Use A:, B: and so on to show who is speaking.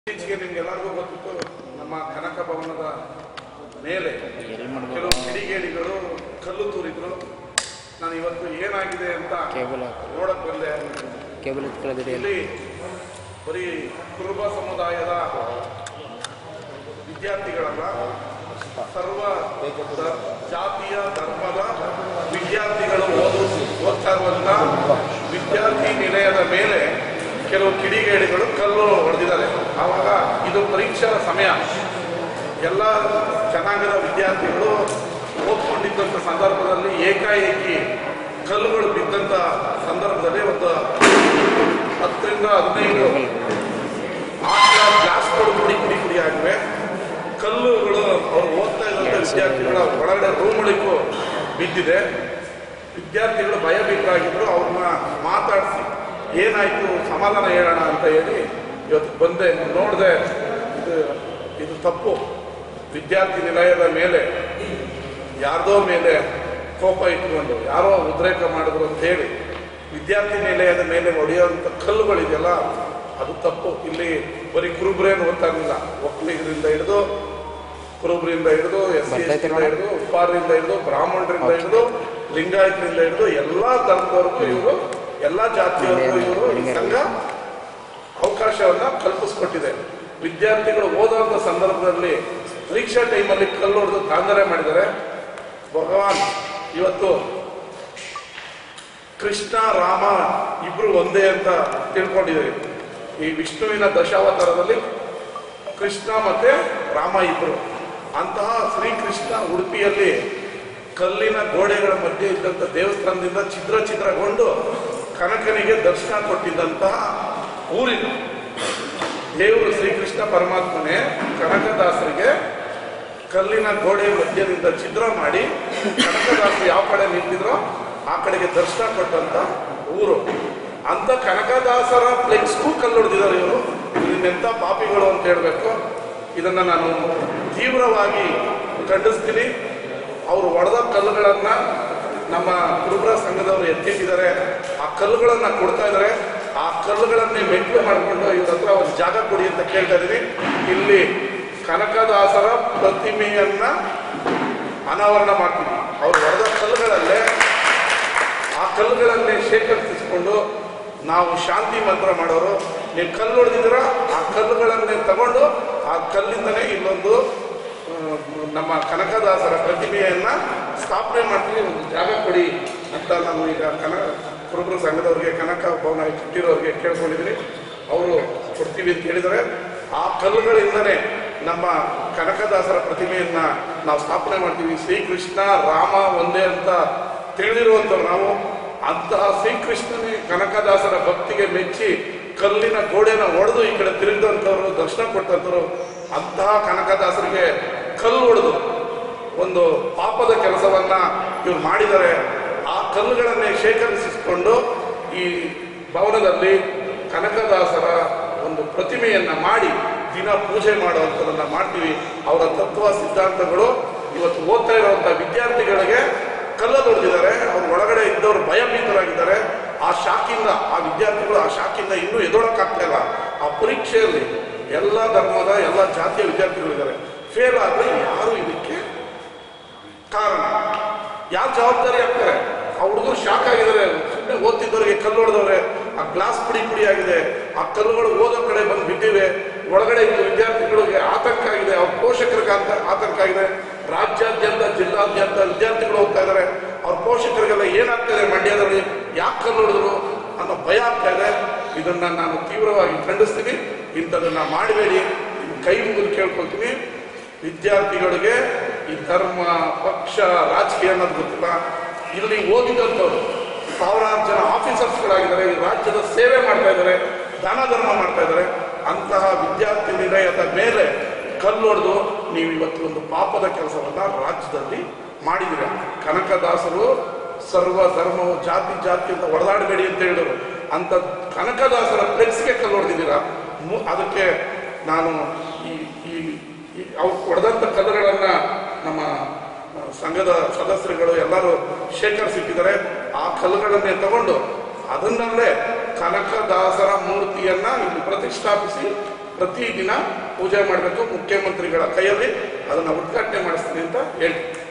A: ಇತ್ತೀಚೆಗೆ ನಿಮ್ಗೆಲ್ಲರಿಗೂ ಗೊತ್ತಿತ್ತು, ನಮ್ಮ ಕನಕ ಭವನದ ಮೇಲೆ ಕೆಲವು ಕಿಡಿಗೇಡಿಗಳು ಕಲ್ಲು ತೂರಿದ್ರು. ನಾನು ಇವತ್ತು ಏನಾಗಿದೆ ಅಂತ ನೋಡಕ್ ಬಂದೆ. ಇಲ್ಲಿ ಬರೀ ಕುರುಬ ಸಮುದಾಯದ ವಿದ್ಯಾರ್ಥಿಗಳಲ್ಲ, ಸರ್ವ ಜಾತಿಯ ಧರ್ಮದ ವಿದ್ಯಾರ್ಥಿಗಳು ಓದ್ತಾ ಇರುವಂತ ವಿದ್ಯಾರ್ಥಿ ನಿಲಯದ ಮೇಲೆ ಕೆಲವು ಕಿಡಿಗೇಡಿಗಳು ಕಲ್ಲು ಹೊಡೆದಿದ್ದಾರೆ. ಆವಾಗ ಇದು ಪರೀಕ್ಷಾ ಸಮಯ, ಎಲ್ಲ ಜನಾಂಗದ ವಿದ್ಯಾರ್ಥಿಗಳು ಓದ್ಕೊಂಡಿದ್ದಂಥ ಸಂದರ್ಭದಲ್ಲಿ ಏಕಾಏಕಿ ಕಲ್ಲುಗಳು ಬಿದ್ದಂಥ ಸಂದರ್ಭದಲ್ಲಿ ಒಂದು 10 ರಿಂದ 15 ಗ್ಲಾಸ್ಗಳು ಪುಡಿ ಆಗಿವೆ. ಕಲ್ಲುಗಳು ಅವ್ರು ಓದ್ತಾ ಇದ್ದಂಥ ವಿದ್ಯಾರ್ಥಿಗಳ ಒಳಗಡೆ ರೂಮ್ಗಳಿಗೂ ಬಿದ್ದಿದೆ. ವಿದ್ಯಾರ್ಥಿಗಳು ಭಯಭೀತರಾಗಿದ್ರು. ಅವ್ರನ್ನ ಮಾತಾಡಿಸಿ ಏನಾಯ್ತು ಸಮಾಧಾನ ಹೇಳೋಣ ಅಂತ ಹೇಳಿ ಇವತ್ತು ಬಂದೆ. ನೋಡಿದೆ, ಇದು ತಪ್ಪು. ವಿದ್ಯಾರ್ಥಿ ನಿಲಯದ ಮೇಲೆ ಯಾರ್ದೋ ಮೇಲೆ ಕೋಪ ಇಟ್ಕೊಂಡು ಯಾರೋ ಉದ್ರೇಕ ಮಾಡಿದ್ರು ಅಂತ ಹೇಳಿ ವಿದ್ಯಾರ್ಥಿ ನಿಲಯದ ಮೇಲೆ ಹೊಡೆಯುವಂಥ ಕಲ್ಲುಗಳಿದೆಯಲ್ಲ, ಅದು ತಪ್ಪು. ಇಲ್ಲಿ ಬರೀ ಕುರುಬ್ರೇನು ಓದ್ತಾ ಇರಲಿಲ್ಲ, ಒಕ್ಕಲಿಗರಿಂದ ಹಿಡಿದು ಕುರುಬ್ರಿಂದ ಹಿಡಿದು SC ಹಿಡಿದು ಉಪ್ಪಾರರಿಂದ ಹಿಡಿದು ಬ್ರಾಹ್ಮಣರಿಂದ ಹಿಡಿದು ಲಿಂಗಾಯತರಿಂದ ಹಿಡಿದು ಎಲ್ಲಾ ಧರ್ಮದವರೆಗೂ ಇವರು, ಎಲ್ಲಾ ಜಾತಿಯವರೆಗೂ ಇವರು ಈ ಸಂಘ ಅವಕಾಶವನ್ನ ಕಲ್ಪಿಸ್ಕೊಟ್ಟಿದೆ. ವಿದ್ಯಾರ್ಥಿಗಳು ಓದುವಂತ ಸಂದರ್ಭದಲ್ಲಿ ಪರೀಕ್ಷಾ ಟೈಮಲ್ಲಿ ಕಲ್ಲು ಹೊಡೆದು ತೊಂದರೆ ಮಾಡಿದ್ದಾರೆ. ಭಗವಾನ್ ಇವತ್ತು ಕೃಷ್ಣ ರಾಮ ಇಬ್ರು ಒಂದೇ ಅಂತ ತಿಳ್ಕೊಂಡಿದ್ದೀವಿ. ಈ ವಿಷ್ಣುವಿನ ದಶಾವತಾರದಲ್ಲಿ ಕೃಷ್ಣ ಮತ್ತೆ ರಾಮ ಇಬ್ರು. ಅಂತಹ ಶ್ರೀಕೃಷ್ಣ ಉಡುಪಿಯಲ್ಲಿ ಕಲ್ಲಿನ ಗೋಡೆಗಳ ಮಧ್ಯೆ ಇದ್ದಂಥ ದೇವಸ್ಥಾನದಿಂದ ಛಿದ್ರಗೊಂಡು ಕನಕನಿಗೆ ದರ್ಶನ ಕೊಟ್ಟಿದ್ದಂತಹ ಊರಿನ ದೇವರು ಶ್ರೀಕೃಷ್ಣ ಪರಮಾತ್ಮನೇ ಕನಕದಾಸರಿಗೆ ಕಲ್ಲಿನ ಗೋಡೆ ಮಧ್ಯದಿಂದ ಛಿದ್ರ ಮಾಡಿ ಕನಕದಾಸರು ಯಾವ ಕಡೆ ನಿಂತಿದ್ರೋ ಆ ಕಡೆಗೆ ದರ್ಶನ ಕೊಟ್ಟಂತ ಊರು. ಅಂತ ಕನಕದಾಸರ ಫ್ಲೆಕ್ಸ್ಗೂ ಕಲ್ಲು ಹೊಡೆದಿದ್ದಾರೆ ಇವರು. ಇನ್ನೆಂಥ ಪಾಪಿಗಳು ಅಂತ ಹೇಳ್ಬೇಕು. ಇದನ್ನ ನಾನು ತೀವ್ರವಾಗಿ ಖಂಡಿಸ್ತೀನಿ. ಅವರು ಹೊಡೆದ ಕಲ್ಲುಗಳನ್ನ ನಮ್ಮ ಕುರುಬರ ಸಂಘದವರು ಎತ್ತಿಟ್ಟಿದ್ದಾರೆ. ಆ ಕಲ್ಲುಗಳನ್ನ ಕೊಡ್ತಾ ಇದ್ದಾರೆ. ಆ ಕಲ್ಲುಗಳನ್ನೇ ಮೆಟ್ಲು ಮಾಡಿಕೊಂಡು ಇವ್ರ ಹತ್ರ ಒಂದು ಜಾಗ ಕೊಡಿ ಅಂತ ಕೇಳ್ತಾ ಇದೀನಿ. ಇಲ್ಲಿ ಕನಕದಾಸರ ಪ್ರತಿಮೆಯನ್ನ ಅನಾವರಣ ಮಾಡ್ತೀವಿ. ಅವ್ರು ಹೊಡೆದ ಕಲ್ಲುಗಳಲ್ಲೇ ಆ ಕಲ್ಲುಗಳನ್ನೇ ಶೇಖರಿಸಿಕೊಂಡು ನಾವು ಶಾಂತಿ ಮಂತ್ರ ಮಾಡೋರು. ನೀವು ಕಲ್ಲು ಹೊಡೆದಿದ್ದೀರ, ಆ ಕಲ್ಲುಗಳನ್ನೇ ತಗೊಂಡು ಆ ಕಲ್ಲಿಂದನೇ ಇಲ್ಲೊಂದು ನಮ್ಮ ಕನಕದಾಸರ ಪ್ರತಿಮೆಯನ್ನ ಸ್ಥಾಪನೆ ಮಾಡ್ತೀವಿ, ಒಂದು ಜಾಗ ಕೊಡಿ ಅಂತ ನಾನು ಈಗ ಕುರುಬರ ಸಂಘದವ್ರಿಗೆ, ಕನಕ ಭವನ ಕಟ್ಟಿರೋರಿಗೆ ಕೇಳ್ಕೊಂಡಿದ್ದೀನಿ. ಅವರು ಕೊಡ್ತೀವಿ ಅಂತ ಹೇಳಿದರೆ ಆ ಕಲ್ಲುಗಳಿಂದನೇ ನಮ್ಮ ಕನಕದಾಸರ ಪ್ರತಿಮೆಯನ್ನ ನಾವು ಸ್ಥಾಪನೆ ಮಾಡ್ತೀವಿ. ಶ್ರೀಕೃಷ್ಣ ರಾಮ ಒಂದೇ ಅಂತ ತಿಳಿದಿರುವಂಥವ್ರು ನಾವು. ಅಂತಹ ಶ್ರೀಕೃಷ್ಣನೇ ಕನಕದಾಸರ ಭಕ್ತಿಗೆ ಮೆಚ್ಚಿ ಕಲ್ಲಿನ ಗೋಡೆನ ಹೊಡೆದು ಈ ಕಡೆ ತಿರುಗಿದಂಥವ್ರು, ದರ್ಶನ ಕೊಟ್ಟಂಥವ್ರು. ಅಂತಹ ಕನಕದಾಸರಿಗೆ ಕಲ್ಲು ಹೊಡೆದು ಒಂದು ಪಾಪದ ಕೆಲಸವನ್ನ ಇವ್ರು ಮಾಡಿದ್ದಾರೆ. ಆ ಕಲ್ಲುಗಳನ್ನೇ ಶೇಖರಿಸಿಕೊಂಡು ಈ ಭವನದಲ್ಲಿ ಕನಕದಾಸರ ಒಂದು ಪ್ರತಿಮೆಯನ್ನ ಮಾಡಿ ದಿನ ಪೂಜೆ ಮಾಡುವಂಥದನ್ನ ಮಾಡ್ತೀವಿ. ಅವರ ತತ್ವ ಸಿದ್ಧಾಂತಗಳು ಇವತ್ತು ಓದ್ತಾ ಇರುವಂಥ ವಿದ್ಯಾರ್ಥಿಗಳಿಗೆ ಕಲ್ಲಲ್ಲಿ ಹೊಡೆದಿದ್ದಾರೆ. ಅವ್ರ ಒಳಗಡೆ ಇದ್ದವರು ಭಯಭೀತರಾಗಿದ್ದಾರೆ. ಆ ಶಾಖಿಂದ ಆ ವಿದ್ಯಾರ್ಥಿಗಳು ಆ ಶಾಖಿಂದ ಇನ್ನೂ ಎದೊಳಕ್ಕಾಗ್ತಾ ಇಲ್ಲ. ಆ ಪರೀಕ್ಷೆಯಲ್ಲಿ ಎಲ್ಲ ಧರ್ಮದ ಎಲ್ಲ ಜಾತಿಯ ವಿದ್ಯಾರ್ಥಿಗಳಿದ್ದಾರೆ. ಫೇಲ್ ಆದರೆ ಯಾರು ಇದಕ್ಕೆ ಕಾರಣ? ಯಾರು ಜವಾಬ್ದಾರಿ ಆಗ್ತಾರೆ? ಆ ಹುಡುಗರು ಶಾಕ್ ಆಗಿದ್ದಾರೆ. ಸುಮ್ಮನೆ ಓದ್ತಿದ್ದವರಿಗೆ ಕಲ್ಲು ಹೊಡೆದವ್ರೆ. ಆ ಗ್ಲಾಸ್ ಪುಡಿ ಆಗಿದೆ. ಆ ಕಲ್ಲುಗಳು ಓದೋ ಕಡೆ ಬಂದು ಬಿದ್ದಿವೆ. ಒಳಗಡೆ ಇದ್ದ ವಿದ್ಯಾರ್ಥಿಗಳಿಗೆ ಆತಂಕ ಆಗಿದೆ. ಅವ್ರ ಪೋಷಕರಿಗೆ ಆತಂಕ ಆಗಿದೆ. ರಾಜ್ಯಾದ್ಯಂತ ಜಿಲ್ಲಾದ್ಯಂತ ವಿದ್ಯಾರ್ಥಿಗಳು ಹೋಗ್ತಾ ಇದ್ದಾರೆ. ಅವ್ರ ಪೋಷಕರಿಗೆಲ್ಲ ಏನಾಗ್ತಾ ಇದೆ, ಮಂಡ್ಯದಲ್ಲಿ ಯಾಕೆ ಕಲ್ಲು ಹೊಡೆದ್ರು ಅನ್ನೋ ಭಯ ಆಗ್ತಾ ಇದೆ. ಇದನ್ನ ನಾನು ತೀವ್ರವಾಗಿ ಖಂಡಿಸ್ತೀನಿ. ಇಂಥದನ್ನ ಮಾಡಬೇಡಿ. ಕೈ ಮುಗಿದು ಕೇಳ್ಕೊಳ್ತೀನಿ. ವಿದ್ಯಾರ್ಥಿಗಳಿಗೆ ಈ ಧರ್ಮ, ಪಕ್ಷ, ರಾಜಕೀಯ ಅನ್ನೋದು ಗೊತ್ತಿಲ್ಲ. ಇಲ್ಲಿ ಓದಿದಂಥವ್ರು ಸಾವಿರಾರು ಜನ ಆಫೀಸರ್ಸ್ಗಳಾಗಿದ್ದಾರೆ. ಈ ರಾಜ್ಯದ ಸೇವೆ ಮಾಡ್ತಾ ಇದ್ದಾರೆ, ದಾನ ಧರ್ಮ ಮಾಡ್ತಾ ಇದ್ದಾರೆ. ಅಂತಹ ವಿದ್ಯಾರ್ಥಿ ನಿಲಯದ ಮೇಲೆ ಕಲ್ಲು ಹೊಡೆದು ನೀವು ಇವತ್ತು ಒಂದು ಪಾಪದ ಕೆಲಸವನ್ನ ರಾಜ್ಯದಲ್ಲಿ ಮಾಡಿದಿರ. ಕನಕದಾಸರು ಸರ್ವ ಧರ್ಮವು ಜಾತಿ ಅಂತ ಹೊಡೆದಾಡಬೇಡಿ ಅಂತ ಹೇಳಿದರು. ಅಂತ ಕನಕದಾಸರ ಫ್ಲೆಕ್ಸ್ಗೆ ಕಲ್ಲು ಹೊಡೆದಿದ್ದೀರಾ. ಅದಕ್ಕೆ ನಾನು ಅವ್ರು ಹೊಡೆದಂಥ ಕಲ್ಲುಗಳನ್ನ ನಮ್ಮ ಸಂಘದ ಸದಸ್ಯರುಗಳು ಎಲ್ಲರೂ ಶೇಖರಿಸಿಟ್ಟಿದ್ದಾರೆ. ಆ ಕಲ್ಲುಗಳನ್ನೇ ತಗೊಂಡು ಅದನ್ನಲ್ಲೇ ಕನಕದಾಸರ ಮೂರ್ತಿಯನ್ನ ಇಲ್ಲಿ ಪ್ರತಿಷ್ಠಾಪಿಸಿ ಪ್ರತಿದಿನ ಪೂಜೆ ಮಾಡಬೇಕು. ಮುಖ್ಯಮಂತ್ರಿಗಳ ಕೈಯಲ್ಲಿ ಅದನ್ನು ಉದ್ಘಾಟನೆ ಮಾಡಿಸ್ತೀನಿ ಅಂತ ಹೇಳ್ತೀನಿ.